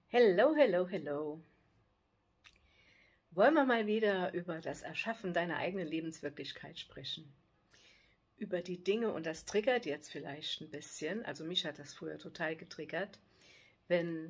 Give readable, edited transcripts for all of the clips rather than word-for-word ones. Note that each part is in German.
Hello, hello, hello. Wollen wir mal wieder über das Erschaffen deiner eigenen Lebenswirklichkeit sprechen? Über die Dinge, und das triggert jetzt vielleicht ein bisschen, also mich hat das früher total getriggert, wenn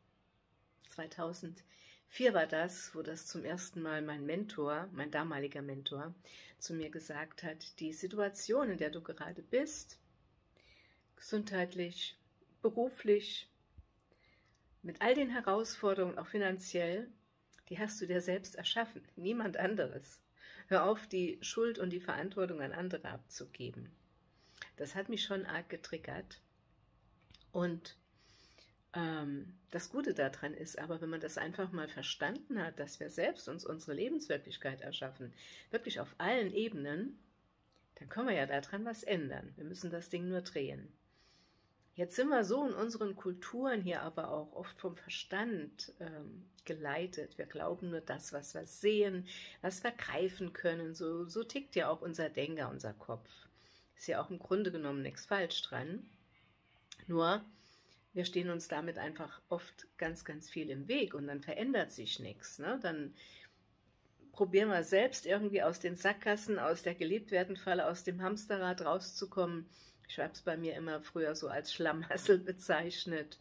2004 war das, wo das zum ersten Mal mein Mentor, mein damaliger Mentor, zu mir gesagt hat, die Situation, in der du gerade bist, gesundheitlich, beruflich, mit all den Herausforderungen, auch finanziell, die hast du dir selbst erschaffen, niemand anderes. Hör auf, die Schuld und die Verantwortung an andere abzugeben. Das hat mich schon arg getriggert. Und das Gute daran ist aber, wenn man das einfach mal verstanden hat, dass wir selbst uns unsere Lebenswirklichkeit erschaffen, wirklich auf allen Ebenen, dann können wir ja daran was ändern. Wir müssen das Ding nur drehen. Jetzt sind wir so in unseren Kulturen hier aber auch oft vom Verstand geleitet. Wir glauben nur das, was wir sehen, was wir greifen können. So tickt ja auch unser Denker, unser Kopf. Ist ja auch im Grunde genommen nichts falsch dran. Nur, wir stehen uns damit einfach oft ganz, ganz viel im Weg und dann verändert sich nichts. Ne? Dann probieren wir selbst irgendwie aus den Sackgassen, aus der Gelebt-werden-Falle, aus dem Hamsterrad rauszukommen. Ich habe es bei mir immer früher so als Schlamassel bezeichnet,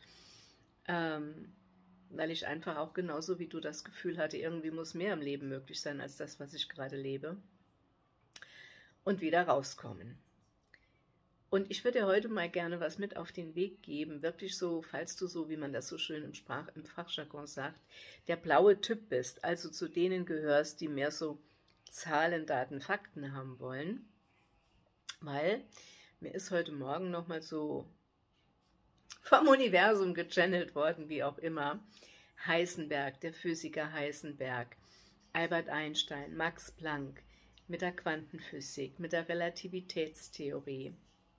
weil ich einfach auch genauso wie du das Gefühl hatte, irgendwie muss mehr im Leben möglich sein als das, was ich gerade lebe. Und wieder rauskommen. Und ich würde dir heute mal gerne was mit auf den Weg geben, wirklich so, falls du so, wie man das so schön im Fachjargon sagt, der blaue Typ bist, also zu denen gehörst, die mehr so Zahlen, Daten, Fakten haben wollen, weil mir ist heute Morgen nochmal so vom Universum gechannelt worden, wie auch immer, Heisenberg, der Physiker Heisenberg, Albert Einstein, Max Planck, mit der Quantenphysik, mit der Relativitätstheorie,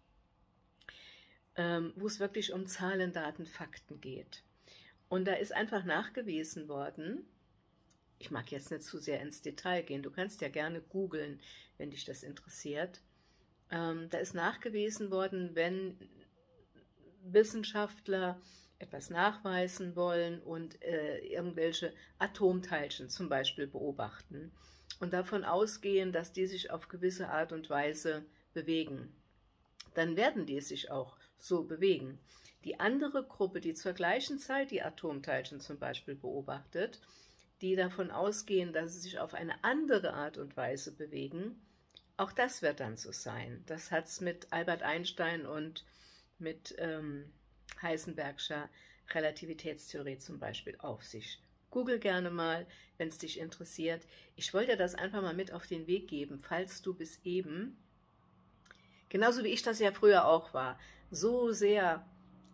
wo es wirklich um Zahlen, Daten, Fakten geht. Und da ist einfach nachgewiesen worden, ich mag jetzt nicht zu sehr ins Detail gehen, du kannst ja gerne googeln, wenn dich das interessiert, da ist nachgewiesen worden, wenn Wissenschaftler etwas nachweisen wollen und irgendwelche Atomteilchen zum Beispiel beobachten und davon ausgehen, dass die sich auf gewisse Art und Weise bewegen, dann werden die sich auch so bewegen. Die andere Gruppe, die zur gleichen Zeit die Atomteilchen zum Beispiel beobachtet, die davon ausgehen, dass sie sich auf eine andere Art und Weise bewegen, auch das wird dann so sein. Das hat es mit Albert Einstein und mit Heisenbergscher Relativitätstheorie zum Beispiel auf sich. Google gerne mal, wenn es dich interessiert. Ich wollte dir das einfach mal mit auf den Weg geben, falls du bis eben, genauso wie ich das ja früher auch war, so sehr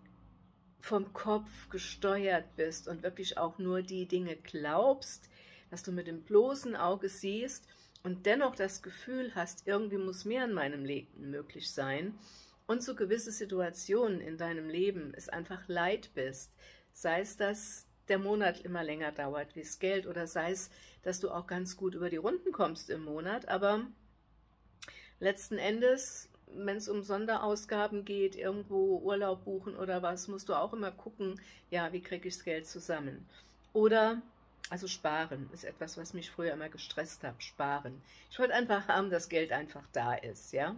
vom Kopf gesteuert bist und wirklich auch nur die Dinge glaubst, dass du mit dem bloßen Auge siehst und dennoch das Gefühl hast, irgendwie muss mehr in meinem Leben möglich sein und so gewisse Situationen in deinem Leben es einfach leid bist, sei es, dass der Monat immer länger dauert wie das Geld oder sei es, dass du auch ganz gut über die Runden kommst im Monat, aber letzten Endes, wenn es um Sonderausgaben geht, irgendwo Urlaub buchen oder was, musst du auch immer gucken, ja, wie kriege ich das Geld zusammen. Oder, also sparen ist etwas, was mich früher immer gestresst hat, sparen. Ich wollte einfach haben, dass Geld einfach da ist, ja.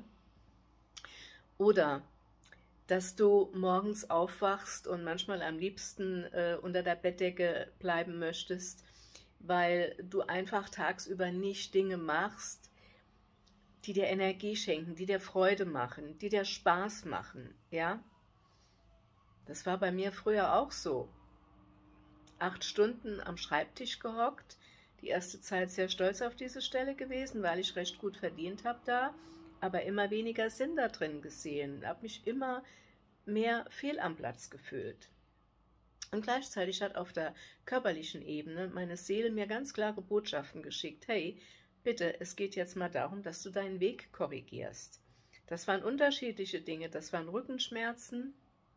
Oder, dass du morgens aufwachst und manchmal am liebsten unter der Bettdecke bleiben möchtest, weil du einfach tagsüber nicht Dinge machst, die dir Energie schenken, die dir Freude machen, die dir Spaß machen, ja? Das war bei mir früher auch so. 8 Stunden am Schreibtisch gehockt, die erste Zeit sehr stolz auf diese Stelle gewesen, weil ich recht gut verdient habe da, aber immer weniger Sinn da drin gesehen, habe mich immer mehr fehl am Platz gefühlt. Und gleichzeitig hat auf der körperlichen Ebene meine Seele mir ganz klare Botschaften geschickt, hey, bitte, es geht jetzt mal darum, dass du deinen Weg korrigierst. Das waren unterschiedliche Dinge, das waren Rückenschmerzen,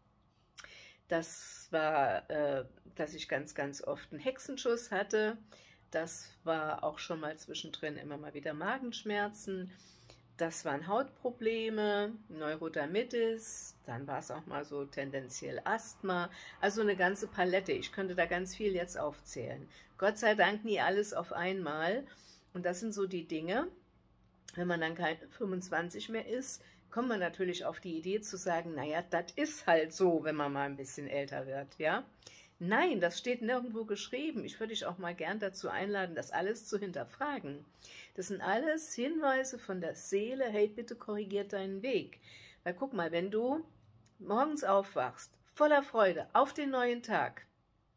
das war, dass ich ganz, ganz oft einen Hexenschuss hatte, das war auch schon mal zwischendrin immer mal wieder Magenschmerzen Das waren Hautprobleme, Neurodermitis, dann war es auch mal so tendenziell Asthma, also eine ganze Palette. Ich könnte da ganz viel jetzt aufzählen. Gott sei Dank nie alles auf einmal. Und das sind so die Dinge, wenn man dann keine 25 mehr ist, kommt man natürlich auf die Idee zu sagen, naja, das ist halt so, wenn man mal ein bisschen älter wird, ja. Nein, das steht nirgendwo geschrieben. Ich würde dich auch mal gern dazu einladen, das alles zu hinterfragen. Das sind alles Hinweise von der Seele, hey, bitte korrigiert deinen Weg. Weil guck mal, wenn du morgens aufwachst, voller Freude auf den neuen Tag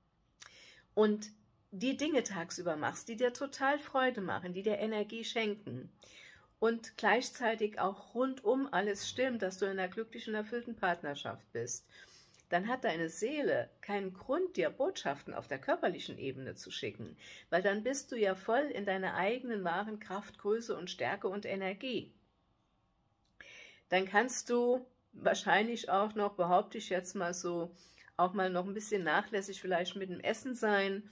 und die Dinge tagsüber machst, die dir total Freude machen, die dir Energie schenken und gleichzeitig auch rundum alles stimmt, dass du in einer glücklichen, erfüllten Partnerschaft bist, dann hat deine Seele keinen Grund, dir Botschaften auf der körperlichen Ebene zu schicken, weil dann bist du ja voll in deiner eigenen wahren Kraft, Größe und Stärke und Energie. Dann kannst du wahrscheinlich auch noch, behaupte ich jetzt mal so, auch mal noch ein bisschen nachlässig vielleicht mit dem Essen sein,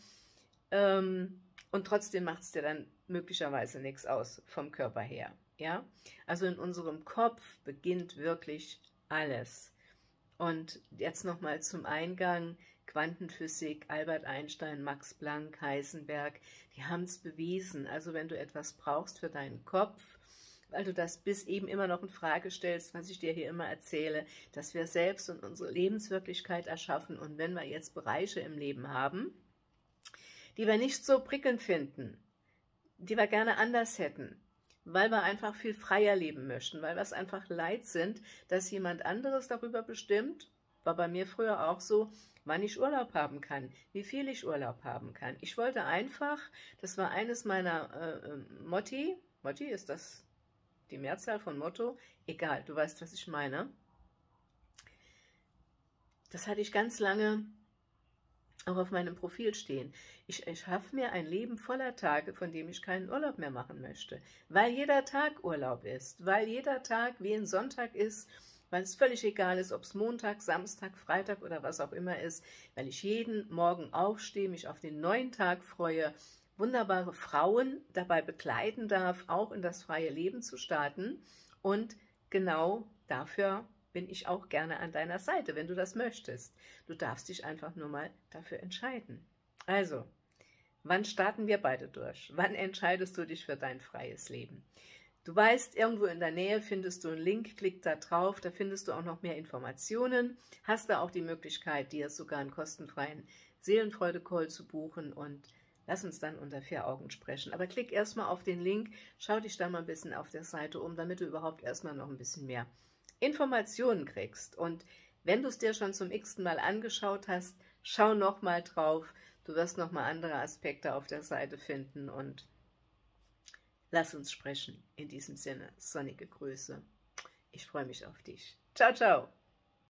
und trotzdem macht es dir dann möglicherweise nichts aus vom Körper her. Ja? Also in unserem Kopf beginnt wirklich alles. Und jetzt nochmal zum Eingang, Quantenphysik, Albert Einstein, Max Planck, Heisenberg, die haben es bewiesen. Also wenn du etwas brauchst für deinen Kopf, weil du das bis eben immer noch in Frage stellst, was ich dir hier immer erzähle, dass wir selbst und unsere Lebenswirklichkeit erschaffen. Und wenn wir jetzt Bereiche im Leben haben, die wir nicht so prickelnd finden, die wir gerne anders hätten, weil wir einfach viel freier leben möchten, weil wir es einfach leid sind, dass jemand anderes darüber bestimmt, war bei mir früher auch so, wann ich Urlaub haben kann, wie viel ich Urlaub haben kann. Ich wollte einfach, das war eines meiner Motti ist das die Mehrzahl von Motto? Egal, du weißt, was ich meine. Das hatte ich ganz lange auch auf meinem Profil stehen. Ich schaffe mir ein Leben voller Tage, von dem ich keinen Urlaub mehr machen möchte, weil jeder Tag Urlaub ist, weil jeder Tag wie ein Sonntag ist, weil es völlig egal ist, ob es Montag, Samstag, Freitag oder was auch immer ist, weil ich jeden Morgen aufstehe, mich auf den neuen Tag freue, wunderbare Frauen dabei begleiten darf, auch in das freie Leben zu starten, und genau dafür bin ich auch gerne an deiner Seite, wenn du das möchtest. Du darfst dich einfach nur mal dafür entscheiden. Also, wann starten wir beide durch? Wann entscheidest du dich für dein freies Leben? Du weißt, irgendwo in der Nähe findest du einen Link, klick da drauf, da findest du auch noch mehr Informationen, hast da auch die Möglichkeit, dir sogar einen kostenfreien Seelenfreude-Call zu buchen, und lass uns dann unter 4 Augen sprechen. Aber klick erstmal auf den Link, schau dich da mal ein bisschen auf der Seite um, damit du überhaupt erstmal noch ein bisschen mehr Informationen kriegst. Und wenn du es dir schon zum x-ten Mal angeschaut hast, schau nochmal drauf. Du wirst nochmal andere Aspekte auf der Seite finden, und lass uns sprechen. In diesem Sinne, sonnige Grüße. Ich freue mich auf dich. Ciao, ciao.